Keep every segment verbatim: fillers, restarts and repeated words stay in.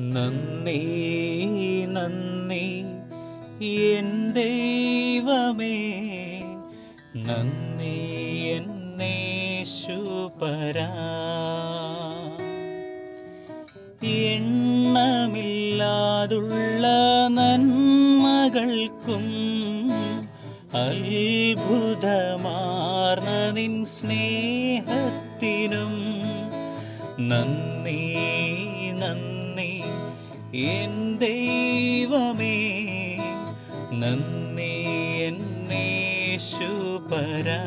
നന്ദി നന്ദി എൻ ദൈവമേ, നന്ദി എന്നേശുപരാ. എണ്ണമില്ലാതുള്ള നന്മകൾക്കും അത്ഭുതമാർന്ന നിൻ സ്നേഹത്തിനും നന്ദി നന്ദി എൻ ദൈവമേ, നന്ദി എന്നേശുപരാ.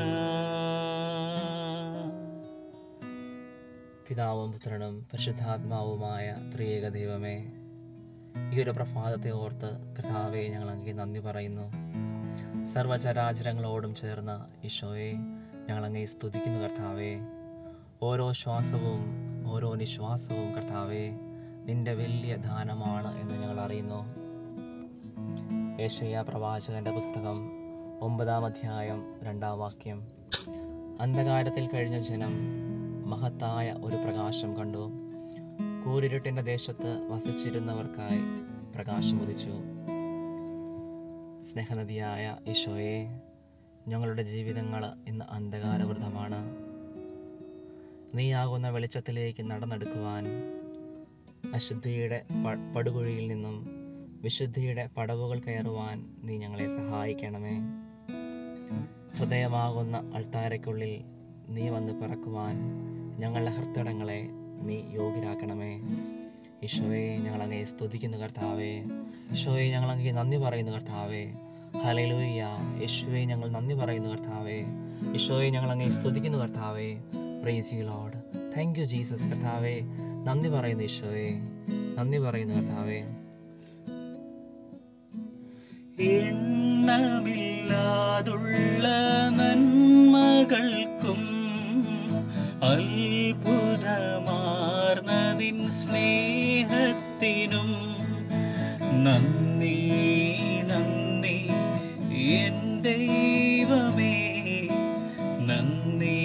പിതാവും പുത്രനും പരിശുദ്ധാത്മാവുമായ ത്രിയേക ദൈവമേ, ഈ ഒരു പ്രഭാതത്തെ ഓർത്ത് കർത്താവെ ഞങ്ങൾ അങ്ങേ നന്ദി പറയുന്നു. സർവചരാചരങ്ങളോടും ചേർന്ന ഈശോയെ ഞങ്ങൾ അങ്ങേ സ്തുതിക്കുന്നു. കർത്താവെ, ഓരോ ശ്വാസവും ഓരോ നിശ്വാസവും കർത്താവെ നിന്റെ വലിയ ദാനമാണ് എന്ന് ഞങ്ങൾ അറിയുന്നു. യെശയ്യാ പ്രവാചകന്റെ പുസ്തകം ഒമ്പതാം അധ്യായം രണ്ടാം വാക്യം: അന്ധകാരത്തിൽ കഴിഞ്ഞ ജനം മഹത്തായ ഒരു പ്രകാശം കണ്ടു. കൂരിരുട്ടിൻ്റെ ദേശത്ത് വസിച്ചിരുന്നവർക്കായി പ്രകാശം ഉദിച്ചു. സ്നേഹനദിയായ ഈശോയെ, ഞങ്ങളുടെ ജീവിതങ്ങൾ ഇന്ന് അന്ധകാരവൃതമാണ്. നീയാകുന്ന വെളിച്ചത്തിലേക്ക് നടന്നെടുക്കുവാൻ അശുദ്ധിയുടെ പടുകുഴിയിൽ നിന്നും വിശുദ്ധിയുടെ പടവുകൾ കയറുവാൻ നീ ഞങ്ങളെ സഹായിക്കണമേ. ഹൃദയമാകുന്ന അൾത്താരയ്ക്കുള്ളിൽ നീ വന്ന് പിറക്കുവാൻ ഞങ്ങളുടെ ഹൃദയങ്ങളെ നീ യോഗ്യരാക്കണമേ. ഈശോയെ ഞങ്ങൾ അങ്ങേ സ്തുതിക്കുന്നു. കർത്താവേ, ഈശോയെ ഞങ്ങൾ അങ്ങേ നന്ദി പറയുന്നു. കർത്താവേ, ഹല്ലേലൂയ. യേശുവേ ഞങ്ങൾ നന്ദി പറയുന്നു. കർത്താവേ, ഈശോയെ ഞങ്ങൾ അങ്ങേ സ്തുതിക്കുന്നു. കർത്താവേ, praise you Lord. Thank you Jesus. കർത്താവേ നന്ദി പറയുന്നു. ഈശോയെ നന്ദി പറയുന്നു. കർത്താവേ, എണ്ണമില്ലാതുള്ള നന്മകൾക്കും അത്ഭുതമാർന്ന നിൻ സ്നേഹത്തിനും നന്ദി നന്ദി എൻ ദൈവമേ, നന്ദി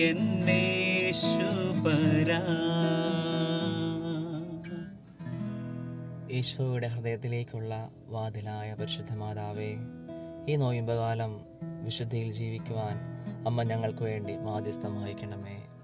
എന്നേശുപരാ. ഈശോയുടെ ഹൃദയത്തിലേക്കുള്ള വാതിലായ പരിശുദ്ധ മാതാവേ, ഈ നോയമ്പകാലം വിശുദ്ധിയിൽ ജീവിക്കുവാൻ അമ്മ ഞങ്ങൾക്ക് വേണ്ടി മാധ്യസ്ഥം വഹിക്കണമേ.